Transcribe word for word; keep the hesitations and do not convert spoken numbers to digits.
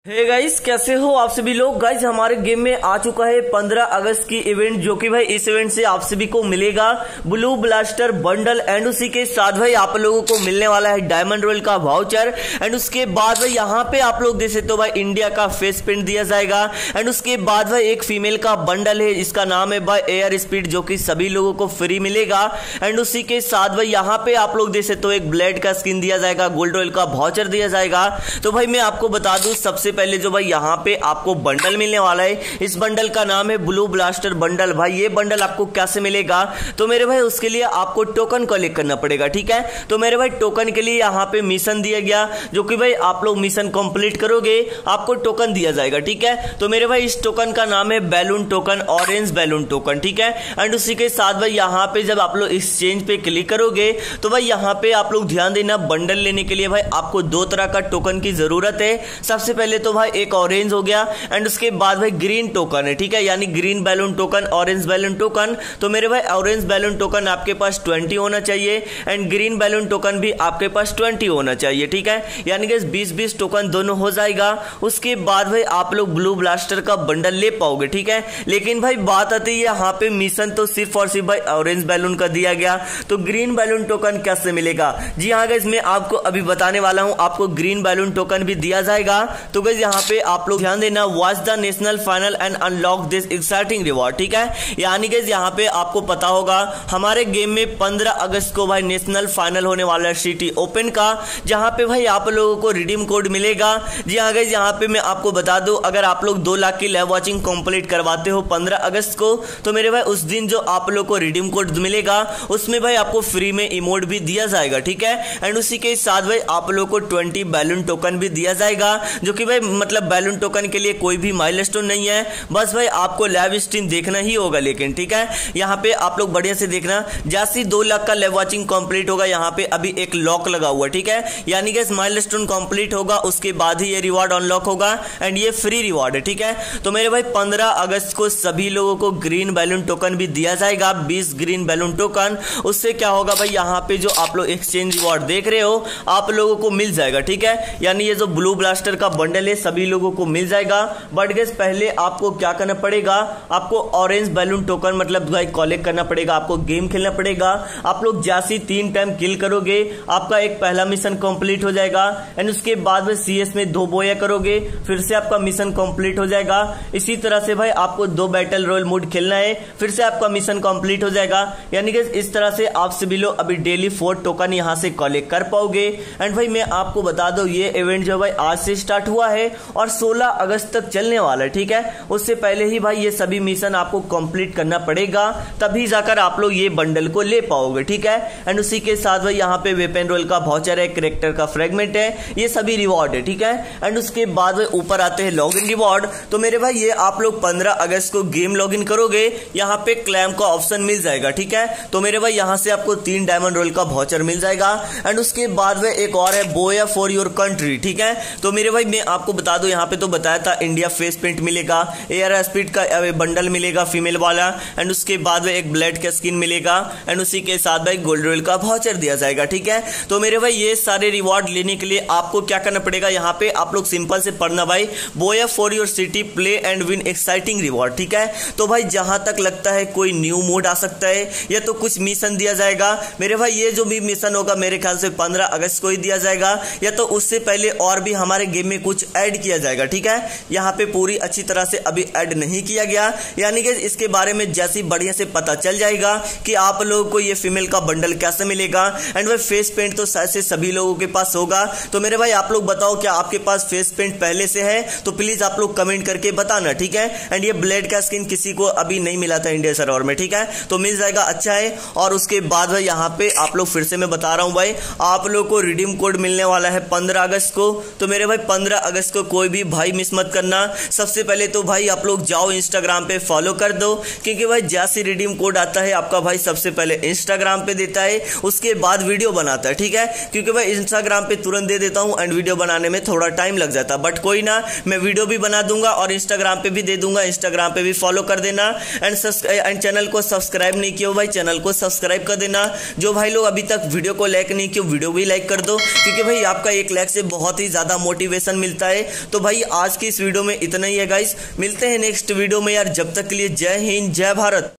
Hey guys, कैसे हो आप सभी लोग। गाइस हमारे गेम में आ चुका है पंद्रह अगस्त की इवेंट, जो कि भाई इस इवेंट से आप सभी को मिलेगा ब्लू ब्लास्टर बंडल एंड उसी के साथ भाई आप लोगों को मिलने वाला है डायमंड रॉयल का वाउचर। एंड उसके बाद भाई यहाँ पे आप लोग देख सकते हो भाई इंडिया का फेस प्रिंट दिया जाएगा। एंड उसके बाद भाई एक फीमेल का बंडल है, इसका नाम है भाई एयर स्पीड, जो कि सभी लोगों को फ्री मिलेगा। एंड उसी के साथ भाई यहाँ पे आप लोग देख सकते हो एक ब्लेड का स्किन दिया जाएगा, गोल्ड रॉयल का वाउचर दिया जाएगा। तो भाई मैं आपको बता दूं सबसे पहले जो भाई यहाँ पे आपको बंडल मिलने वाला है, इस बंडल का नाम है ब्लू ब्लास्टर बंडल। भाई ये बंडल आपको कैसे मिलेगा, तो मेरे भाई उसके लिए आपको टोकन कलेक्ट करना पड़ेगा, ठीक है। तो मेरे भाई टोकन के लिए यहाँ पे मिशन दिया गया, जो कि भाई आप लोग मिशन कंप्लीट करोगे आपको टोकन दिया जाएगा, ठीक है। तो मेरे भाई इस टोकन का नाम है balloon token, orange balloon token, ठीक है। एंड उसी के साथ भाई यहाँ पे जब आप लोग एक्सचेंज पे क्लिक करोगे तो भाई यहाँ पे आप लोग ध्यान देना, बंडल लेने के लिए भाई आपको दो तरह का टोकन की जरूरत है। सबसे पहले तो भाई एक ऑरेंज हो गया एंड उसके बाद भाई ग्रीन टोकन है, ठीक है, यानी green balloon token, orange balloon token. तो मेरे भाई ऑरेंज बैलून टोकन आपके पास ट्वेंटी होना चाहिए एंड ग्रीन बैलून टोकन भी आपके पास ट्वेंटी होना चाहिए, ठीक है, यानी कि बीस बीस टोकन दोनों हो जाएगा। उसके बाद भाई आप लोग ब्लू ब्लास्टर का बंडल ले पाओगे, ठीक है। लेकिन भाई बात आती है यहाँ पे मिशन तो सिर्फ और सिर्फ भाई ऑरेंज बैलून का दिया गया, तो ग्रीन बैलून टोकन कैसे मिलेगा। जी हाँ गाइस, मैं आपको अभी बताने वाला हूँ, आपको ग्रीन बैलून टोकन भी दिया जाएगा। तो गाइस यहाँ पे आप लोग ध्यान देना, watch the national final and unlock this exciting reward, ठीक है। यानी कि यहाँ पे आपको पता होगा हमारे गेम में पंद्रह अगस्त को भाई नेशनल फाइनल होने वाला है सिटी ओपन का, जहां पे भाई आप लोगों को रिडीम कोड मिलेगा। जी हाँ गाइस, यहाँ पे मैं आपको बता दूं, अगर आप लोग दो लाख की लाइव वॉचिंग कंप्लीट करवाते हो पंद्रह अगस्त को, तो मेरे भाई उस दिन जो आप लोग को रिडीम कोड मिलेगा उसमें भाई आपको फ्री में इमोट भी दिया जाएगा, ठीक है। एंड उसी के साथ भाई आप लोग को ट्वेंटी बैलून टोकन भी दिया जाएगा, जो कि भाई मतलब बैलून टोकन के लिए कोई भी माइलस्टोन नहीं है, बस भाई आपको लाइव स्ट्रीम देखना ही होगा। लेकिन ठीक है, यहाँ पे आप लोग बढ़िया से देखना, जैसे दो लाख का लाइव वॉचिंग कंप्लीट होगा यहाँ पे अभी एक लॉक लगा हुआ, ठीक है, यानी कि माइलस्टोन कंप्लीट होगा उसके बाद ही ये रिवॉर्ड अनलॉक होगा एंड ये फ्री रिवॉर्ड है, ठीक है। तो मेरे भाई पंद्रह अगस्त को सभी लोगों को ग्रीन बैलून टोकन भी दिया जाएगा, बीस ग्रीन बैलून टोकन। उससे क्या होगा भाई, यहाँ पे जो आप लोग एक्सचेंज रिवॉर्ड देख रहे हो आप लोगों को मिल जाएगा, ठीक है, यानी ये जो ब्लू ब्लास्टर का बंडल है सभी लोगों को मिल जाएगा। बट गाइस पहले आपको क्या करना पड़ेगा, आपको ऑरेंज बैलून टोकन मतलब भाई कलेक्ट करना पड़ेगा, आपको गेम खेलना पड़ेगा। आप लोग जैसे तीन टाइम किल करोगे आपका एक पहला मिशन कंप्लीट हो जाएगा एंड उसके बाद में सीएस में दो बोया करोगे फिर से आपका मिशन कंप्लीट हो जाएगा। इसी तरह से भाई आपको दो बैटल रॉयल मोड खेलना है फिर से आपका मिशन कंप्लीट हो जाएगा। यानी कि इस तरह से आप सभी लोग अभी डेली फोर टोकन यहां से कलेक्ट कर पाओगे। एंड भाई मैं आपको बता दो ये इवेंट जो भाई आज से स्टार्ट हुआ है और सोलह अगस्त तक चलने वाला है, ठीक है। उससे पहले ही भाई ये सभी मिशन आपको कंप्लीट करना पड़ेगा, तभी जाकर आप लोग ये बंडल को ले पाओगे, ठीक है। एंड उसी के साथ भाई यहाँ पे वेपन रोल का वाउचर है, कैरेक्टर का फ्रेगमेंट है, ये सभी रिवॉर्ड है, ठीक है। एंड उसके बाद भाई ऊपर आते हैं लॉगिन रिवॉर्ड। तो मेरे भाई ये आप लोग पंद्रह अगस्त को गेम लॉगिन करोगे यहाँ पे क्लेम का ऑप्शन मिल जाएगा, ठीक है। तो मेरे भाई यहाँ से आपको तीन डायमंड रोल का वाउचर मिल जाएगा। एंड उसके बाद में एक और है बोया फॉर योर कंट्री, ठीक है। तो मेरे भाई मैं आपको बता दूं, यहाँ पे तो बताया था इंडिया फेस प्रिंट मिलेगा, एयर स्पीड का बंडल मिलेगा फीमेल वाला एंड उसके बाद में एक ब्लेड का स्किन मिलेगा एंड उसी के साथ भाई गोल्ड रॉयल का वाउचर दिया जाएगा, ठीक है। तो मेरे भाई ये सारे रिवॉर्ड लेने के लिए आपको क्या करना पड़ेगा, यहाँ पे आप लोग सिंपल से पढ़ना भाई, booyah for your city play and win exciting reward, ठीक है। तो भाई जहां तक लगता है कोई न्यू मोड आ सकता है या तो कुछ मिशन दिया जाएगा। मेरे भाई ये जो भी मिशन होगा मेरे ख्याल से पंद्रह अगस्त को ही दिया जाएगा या तो उससे पहले और भी हमारे गेम में कुछ ऐड किया जाएगा, ठीक है। यहाँ पे पूरी अच्छी तरह से अभी ऐड नहीं किया गया, यानी कि इसके बारे में जैसी बढ़िया से पता चल जाएगा कि आप लोगों को ये फीमेल का बंडल कैसे मिलेगा। एंड भाई फेस पेंट तो शायद से सभी लोगों के पास होगा, तो मेरे भाई आप लोग बताओ क्या आपके पास फेस पेंट पहले से है, तो प्लीज आप लोग कमेंट करके बताना, ठीक है। एंड ये ब्लेड का स्किन किसी को अभी नहीं मिला था इंडिया सर्वर में, ठीक है, तो मिल जाएगा, अच्छा है। और उसके बाद भाई यहाँ पे आप लोग फिर से मैं बता रहा हूँ भाई आप लोग को रिडीम कोड मिलने वाला है पंद्रह अगस्त को। तो मेरे भाई पंद्रह अगस्त को कोई भी भाई मिस मत करना। सबसे पहले तो भाई आप लोग जाओ इंस्टाग्राम पे फॉलो कर दो, क्योंकि भाई जैसे रिडीम कोड आता है आपका भाई सबसे पहले इंस्टाग्राम पे देता है उसके बाद वीडियो बनाता है, ठीक है, क्योंकि भाई इंस्टाग्राम पे तुरंत दे देता हूं एंड वीडियो बनाने में थोड़ा टाइम लग जाता है, बट कोई ना, मैं वीडियो भी बना दूंगा और इंस्टाग्राम पे भी दे दूंगा, इंस्टाग्राम पे भी फॉलो कर देना। एंड एंड चैनल को सब्सक्राइब नहीं किया भाई चैनल को सब्सक्राइब कर देना। जो भाई लोग अभी तक वीडियो को लाइक नहीं किया वीडियो भी लाइक कर दो, क्योंकि भाई आपका एक लाइक से बहुत ही ज्यादा मोटिवेशन मिलता है है। तो भाई आज की इस वीडियो में इतना ही है गाइस, मिलते हैं नेक्स्ट वीडियो में यार, जब तक के लिए जय हिंद जय भारत।